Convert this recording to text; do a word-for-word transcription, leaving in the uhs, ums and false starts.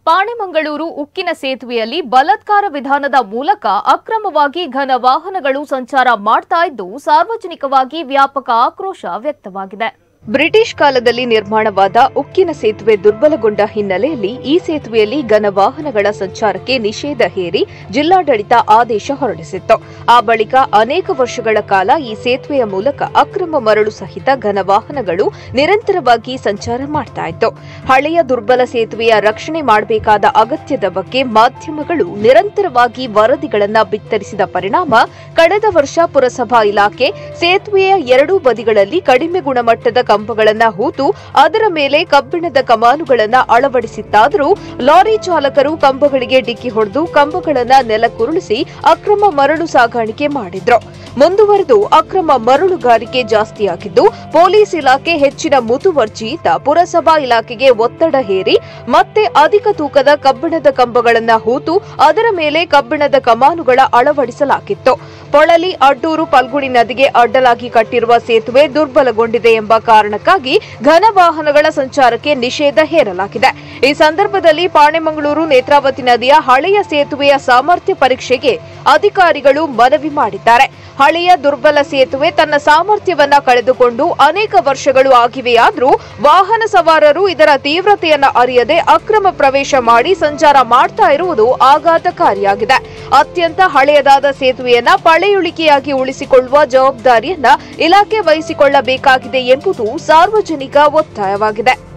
ಪಾಣೆಮಂಗಳೂರು ಉಕ್ಕಿನ ಸೇತುವೆಯಲ್ಲಿ ಬಲಾತ್ಕಾರ ವಿಧಾನದ ಮೂಲಕ ಅಕ್ರಮವಾಗಿ ಘನ ವಾಹನಗಳು ಸಂಚಾರ ಮಾಡ್ತಾ ಇದ್ದು ಸಾರ್ವಜನಿಕವಾಗಿ ವ್ಯಾಪಕ ಆಕ್ರೋಶ ವ್ಯಕ್ತವಾಗಿದೆ. ಬ್ರಿಟಿಷ್ ಕಾಲದಲ್ಲಿ ನಿರ್ಮಾಣವಾದ ಉಕ್ಕಿನ ಸೇತುವೆ ದುರ್ಬಲಗೊಂಡ ಹಿನ್ನೆಲೆಯಲ್ಲಿ ಈ ಸೇತುವೆಯಲ್ಲಿ ಘನ ವಾಹನಗಳ ಸಂಚಾರಕ್ಕೆ ನಿಷೇಧ ಹೇರಿ ಜಿಲ್ಲಾಡಳಿತ ಆದೇಶ ಹೊರಡಿಸಿತ್ತು. ಆ ಬಳಿಕ ಅನೇಕ ವರ್ಷಗಳ ಕಾಲ ಈ ಸೇತುವೆಯ ಮೂಲಕ ಅಕ್ರಮ ಮರಳು ಸಹಿತ ಘನ ವಾಹನಗಳು ನಿರಂತರವಾಗಿ ಸಂಚಾರ ಮಾಡ್ತಾ ಇತ್ತು. ಹಳೆಯ ದುರ್ಬಲ ಸೇತುವೆಯ ರಕ್ಷಣೆ ಮಾಡಬೇಕಾದ ಅಗತ್ಯದ ಬಗ್ಗೆ ಮಾಧ್ಯಮಗಳು ನಿರಂತರವಾಗಿ ವರದಿಗಳನ್ನು ಬಿತ್ತರಿಸಿದ ಪರಿಣಾಮ ಕಳೆದ ವರ್ಷ ಪುರಸಭಾ ಇಲಾಖೆ ಸೇತುವೆಯ ಎರಡೂ ಬದಿಗಳಲ್ಲಿ ಕಡಿಮೆ ಗುಣಮಟ್ಟದ ಕಂಬಗಳನ್ನು ಹೂತು ಅದರ ಮೇಲೆ ಕಬ್ಬಿಣದ ಕಮಾನುಗಳನ್ನು ಅಳವಡಿಸಿತ್ತಾದರೂ ಲಾರಿ ಚಾಲಕರು ಕಂಬಗಳಿಗೆ ಡಿಕ್ಕಿ ಹೊಡೆದು ಕಂಬಗಳನ್ನು ನೆಲಕ್ಕುರುಳಿಸಿ ಅಕ್ರಮ ಮರಳು ಸಾಗಾಣಿಕೆ ಮಾಡಿದ್ರು. ಮುಂದುವರೆದು ಅಕ್ರಮ ಮರಳುಗಾರಿಕೆ ಜಾಸ್ತಿಯಾಗಿದ್ದು ಪೊಲೀಸ್ ಇಲಾಖೆ ಹೆಚ್ಚಿನ ಮುತುವರ್ಜಿಯಿಂದ ಪುರಸಭಾ ಇಲಾಖೆಗೆ ಒತ್ತಡ ಹೇರಿ ಮತ್ತೆ ಅಧಿಕ ತೂಕದ ಕಬ್ಬಿಣದ ಕಂಬಗಳನ್ನು ಹೂತು ಅದರ ಮೇಲೆ ಕಬ್ಬಿಣದ ಕಮಾನುಗಳ ಅಳವಡಿಸಲಾಗಿತ್ತು. ಪೊಳಲಿ ಅಡ್ಡೂರು ಪಲ್ಗುಡಿ ನದಿಗೆ ಅಡ್ಡಲಾಗಿ ಕಟ್ಟಿರುವ ಸೇತುವೆ ದುರ್ಬಲಗೊಂಡಿದೆ ಎಂಬ ಕಾರಣಕ್ಕಾಗಿ ಘನ ವಾಹನಗಳ ಸಂಚಾರಕ್ಕೆ ನಿಷೇಧ ಹೇರಲಾಗಿದೆ. ಈ ಸಂದರ್ಭದಲ್ಲಿ ಪಾಣೆಮಂಗಳೂರು ನೇತ್ರಾವತಿ ನದಿಯ ಹಳೆಯ ಸೇತುವೆಯ ಸಾಮರ್ಥ್ಯ ಪರೀಕ್ಷೆಗೆ ಅಧಿಕಾರಿಗಳು ಮನವಿ ಮಾಡಿದ್ದಾರೆ. ಹಳೆಯ ದುರ್ಬಲ ಸೇತುವೆ ತನ್ನ ಸಾಮರ್ಥ್ಯವನ್ನ ಕಳೆದುಕೊಂಡು ಅನೇಕ ವರ್ಷಗಳು ಆಗಿವೆಯಾದರೂ ವಾಹನ ಸವಾರರು ಇದರ ತೀವ್ರತೆಯನ್ನು ಅರಿಯದೆ ಅಕ್ರಮ ಪ್ರವೇಶ ಮಾಡಿ ಸಂಚಾರ ಮಾಡ್ತಾ ಇರುವುದು ಆಘಾತಕಾರಿಯಾಗಿದೆ. ಅತ್ಯಂತ ಹಳೆಯದಾದ ಸೇತುವೆಯನ್ನ ಪಳೆಯುಳಿಕೆಯಾಗಿ ಉಳಿಸಿಕೊಳ್ಳುವ ಜವಾಬ್ದಾರಿಯನ್ನ ಇಲಾಖೆ ವಹಿಸಿಕೊಳ್ಳಬೇಕಾಗಿದೆ ಎಂಬುದು ಸಾರ್ವಜನಿಕ ಒತ್ತಾಯವಾಗಿದೆ.